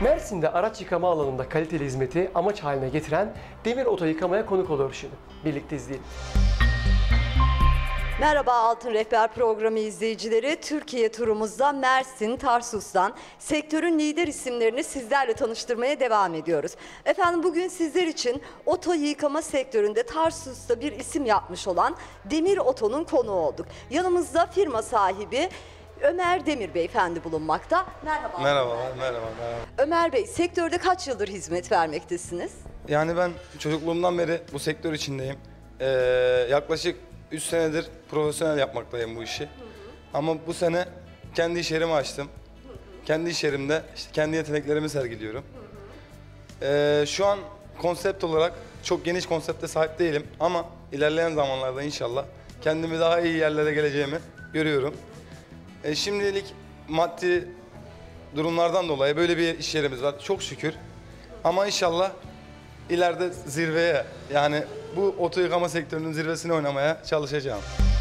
Mersin'de araç yıkama alanında kaliteli hizmeti amaç haline getiren Demir Oto Yıkama'ya konuk oluyoruz şimdi. Birlikte izleyelim. Merhaba Altın Rehber programı izleyicileri. Türkiye turumuzda Mersin, Tarsus'tan sektörün lider isimlerini sizlerle tanıştırmaya devam ediyoruz. Efendim bugün sizler için oto yıkama sektöründe Tarsus'ta bir isim yapmış olan Demir Oto'nun konuğu olduk. Yanımızda firma sahibi Ömer Demir Beyefendi bulunmakta. Merhaba. Merhaba. Ömer Bey, sektörde kaç yıldır hizmet vermektesiniz? Yani ben çocukluğumdan beri bu sektör içindeyim. Yaklaşık 3 senedir profesyonel yapmaktayım bu işi. Ama bu sene kendi iş yerimi açtım. Kendi iş yerimde işte kendi yeteneklerimi sergiliyorum. Şu an konsept olarak çok geniş konsepte sahip değilim. Ama ilerleyen zamanlarda inşallah kendimi daha iyi yerlere geleceğimi görüyorum. Şimdilik maddi durumlardan dolayı böyle bir iş yerimiz var. Çok şükür. Ama inşallah ileride zirveye, yani bu oto yıkama sektörünün zirvesine oynamaya çalışacağım.